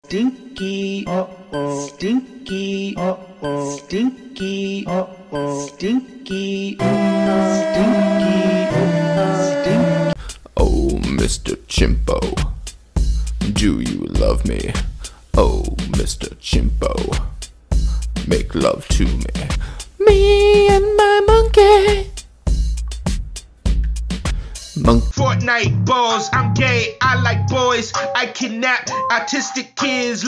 Stinky, stinky, stinky, stinky, stinky, stinky. Oh, Mr. Chimpo, do you love me? Oh, Mr. Chimpo, make love to me. Me and my monkey. Fortnite balls, I'm gay, I like boys, I kidnap autistic kids.